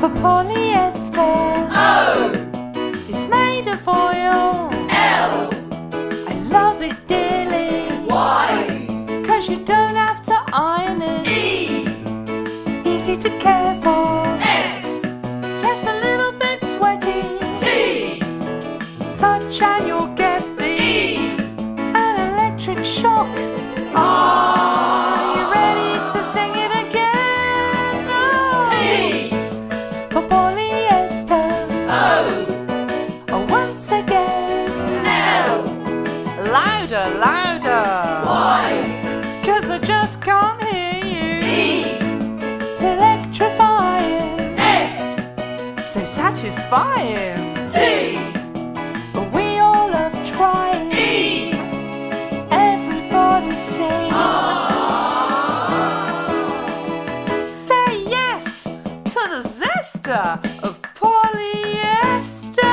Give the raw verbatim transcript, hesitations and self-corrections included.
for polyester. O. It's made of oil. L. I love it dearly. Y. Cause you don't have to iron it. E. Easy to care for. S. Yes, a little bit sweaty. T. Touch and you'll get the E. an electric shock. Are you ready to sing it again? No. P. For polyester. O. Oh, once again. L. Louder, louder. Y. Cause I just can't hear you. E. Electrifying. S. So satisfying. T. But we all love trying. E. Everybody sing. R. Say yes to the zester of polyester.